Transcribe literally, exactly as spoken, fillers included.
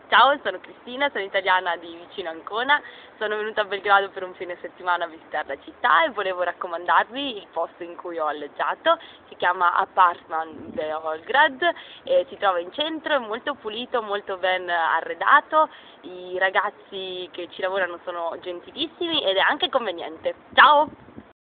Ciao, sono Cristina, sono italiana di vicino Ancona, sono venuta a Belgrado per un fine settimana a visitare la città e volevo raccomandarvi il posto in cui ho alloggiato. Si chiama Apartman Beograd e si trova in centro, è molto pulito, molto ben arredato, i ragazzi che ci lavorano sono gentilissimi ed è anche conveniente. Ciao!